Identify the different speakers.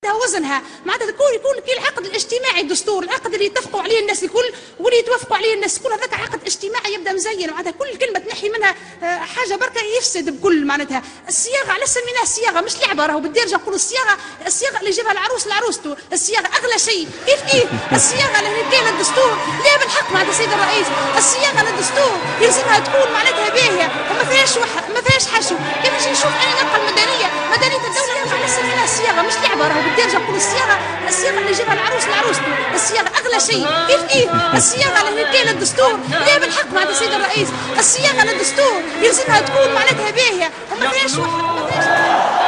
Speaker 1: وزنها معناتها يكون كي العقد الاجتماعي الدستور، العقد اللي يتفقوا عليه الناس الكل واللي يتوافقوا عليه الناس الكل، هذاك عقد اجتماعي يبدا مزين، معناتها كل كلمه تنحي منها حاجه بركه يفسد بكل. معناتها الصياغه على سميناها صياغه مش لعبه، راهو بالدارجه نقولوا الصياغه اللي يجيبها العروس لعروسته، الصياغه اغلى شيء. كيف الصياغه اللي كاينه الدستور لا بالحق معناتها سيد الرئيس، الصياغه للدستور يلزمها تكون معناتها باهيه وما فيهاش ما فيهاش حشو. كيف نجي نشوف انا نلقى مدنيه الدوله على سميناها الصياغه مش لعبه، راهو بالدارجه نقولوا الصياغه اللي يجيبها العروس لعروسته، الصياغه اغلى شيء. كيف الصياغه اللي كاينه الدستور لا بالحق معناتها سيد الرئيس، الصياغه للدستور يلزمها تكون معناتها باهيه وما فيهاش